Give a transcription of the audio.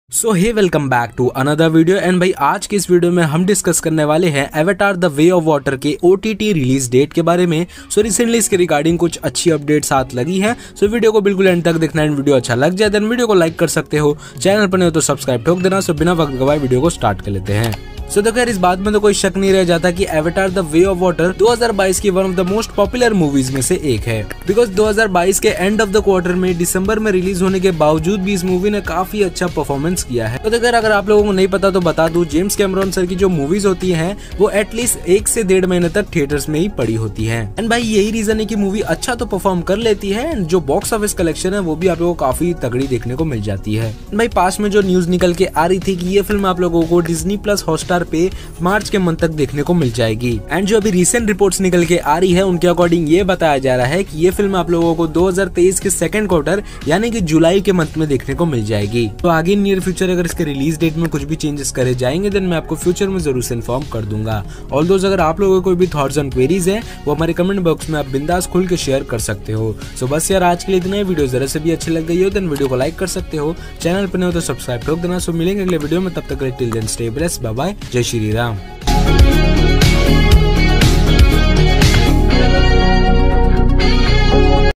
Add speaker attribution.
Speaker 1: So hey welcome back to another video and भाई आज के इस वीडियो में हम डिस्कस करने वाले हैं Avatar the way of water के OTT रिलीज डेट के बारे में। सो रिसेंटली इसके रिगार्डिंग कुछ अच्छी अपडेट्स साथ लगी है। सो वीडियो को बिल्कुल एंड तक देखना एंड वीडियो अच्छा लग जाए देन वीडियो को लाइक कर सकते हो, चैनल पर नहीं हो तो सब्सक्राइब ठोक देना। सो बिना वक्त गवाए वीडियो को स्टार्ट कर लेते हैं। सो देखो यार, इस बात में तो कोई शक नहीं रह जाता कि Avatar the way of water 2022 की one of the most popular movies में से एक है। बिकॉज 2022 के एंड ऑफ द क्वार्टर में दिसंबर में रिलीज होने के बावजूद भी इस मूवी ने काफी अच्छा परफॉर्मेंस किया है। तो देखो अगर आप लोगों को नहीं पता तो बता दूं, जेम्स कैमरॉन सर की जो मूवीज होती हैं वो एटलीस्ट 1 से 1.5 महीने तक थिएटर्स में ही पड़ी होती है। एंड भाई यही रीजन है कि मूवी अच्छा तो परफॉर्म कर लेती है एंड जो बॉक्स ऑफिस कलेक्शन है वो भी आप लोगों को काफी तगड़ी देखने को मिल जाती है। भाई पास में जो न्यूज निकल के आ रही थी कि ये फिल्म आप लोगों को डिज्नी प्लस हॉटस्टार पे मार्च के मंथ तक देखने को मिल जाएगी। एंड जो अभी रिसेंट रिपोर्ट्स निकल के आ रही है उनके अकॉर्डिंग ये बताया जा रहा है कि ये फिल्म आप लोगों को 2023 के सेकंड क्वार्टर यानी कि जुलाई के मंथ में देखने को मिल जाएगी। तो आगे नियर फ्यूचर अगर इसके रिलीज डेट में कुछ भी चेंजेस करे जाएंगे देन मैं आपको फ्यूचर में जरूर से इन्फॉर्म कर दूंगा। ऑल्दो अगर आप लोगों को कोई भी थॉट्स एंड क्वेरीज है वो हमारे कमेंट बॉक्स में आप बिंदास खुल के शेयर कर सकते हो। सो बस यार आज के लिए इतना ही। वीडियो जरा से भी अच्छी लग गई हो देन वीडियो को लाइक कर सकते हो, चैनल पर नहीं हो तो सब्सक्राइब ठोक देना। सो मिलेंगे अगले वीडियो में, तब तक till then stay blessed, bye bye, जय श्री राम।